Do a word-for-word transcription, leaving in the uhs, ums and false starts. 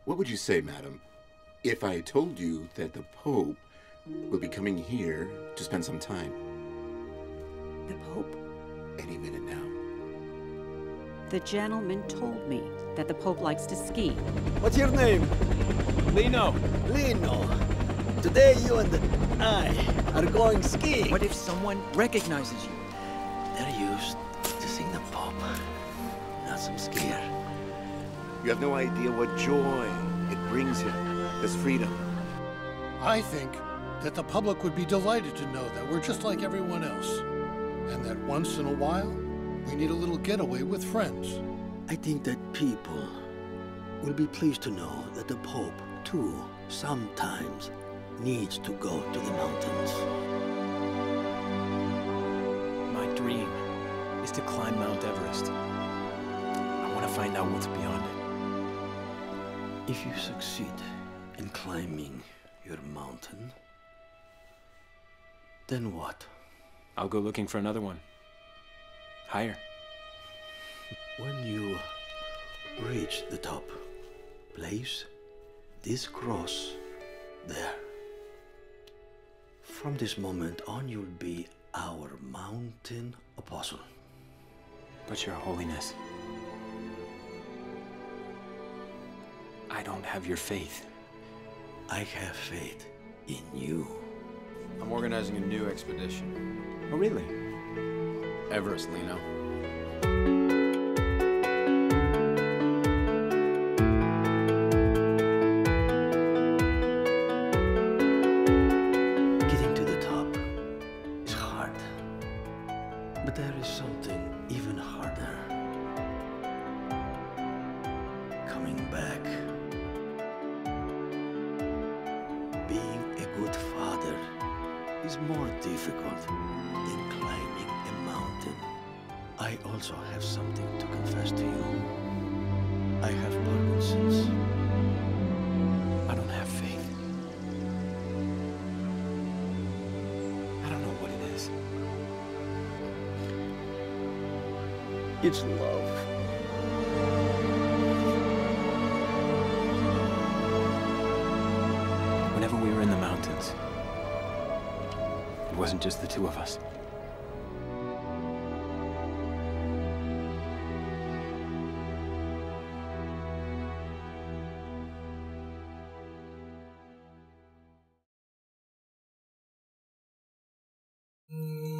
What would you say, madam, if I told you that the Pope will be coming here to spend some time? The Pope? Any minute now. The gentleman told me that the Pope likes to ski. What's your name? Lino. Lino. Today you and I are going skiing. What if someone recognizes you? They're used to seeing the Pope, not some skier. You have no idea what joy it brings him, this freedom. I think that the public would be delighted to know that we're just like everyone else, and that once in a while, we need a little getaway with friends. I think that people will be pleased to know that the Pope, too, sometimes needs to go to the mountains. My dream is to climb Mount Everest. I want to find out what's beyond it. If you succeed in climbing your mountain, then what? I'll go looking for another one. Higher. When you reach the top, place this cross there. From this moment on, you'll be our mountain apostle. But your holiness, I don't have your faith. I have faith in you. I'm organizing a new expedition. Oh, really? Everest, Lino. Getting to the top is hard. But there is something even harder. Coming back. Being a good father is more difficult than climbing a mountain. I also have something to confess to you. I have Parkinson's. I don't have faith. I don't know what it is. It's love. Whenever we were in the mountains, it wasn't just the two of us. Mm.